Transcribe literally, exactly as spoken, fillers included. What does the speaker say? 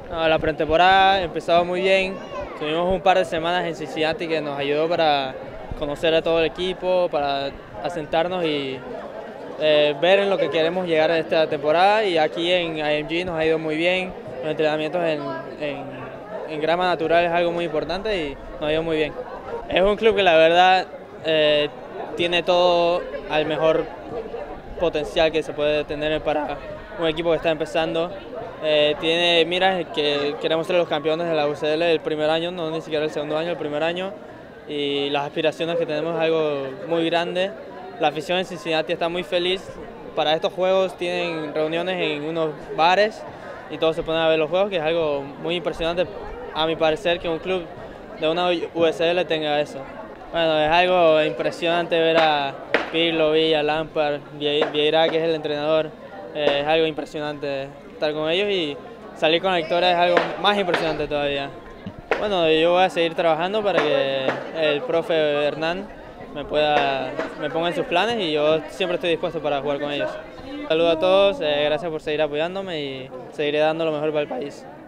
No, la pretemporada ha empezado muy bien. Tuvimos un par de semanas en Cincinnati que nos ayudó para conocer a todo el equipo, para asentarnos y eh, ver en lo que queremos llegar a esta temporada. Y aquí en I M G nos ha ido muy bien. Los entrenamientos en, en, en grama natural es algo muy importante y nos ha ido muy bien. Es un club que la verdad eh, tiene todo al mejor potencial que se puede tener para un equipo que está empezando. Eh, tiene miras que queremos ser los campeones de la U C L el primer año, no ni siquiera el segundo año, el primer año, y las aspiraciones que tenemos es algo muy grande. La afición en Cincinnati está muy feliz. Para estos juegos tienen reuniones en unos bares y todos se ponen a ver los juegos, que es algo muy impresionante a mi parecer que un club de una U S L tenga eso. Bueno, es algo impresionante ver a Pirlo, Villa, Lampard, Vieira, que es el entrenador. Eh, es algo impresionante estar con ellos y salir con la victoria es algo más impresionante todavía. Bueno, yo voy a seguir trabajando para que el profe Hernán me, pueda, me ponga en sus planes y yo siempre estoy dispuesto para jugar con ellos. Saludos a todos, eh, gracias por seguir apoyándome y seguiré dando lo mejor para el país.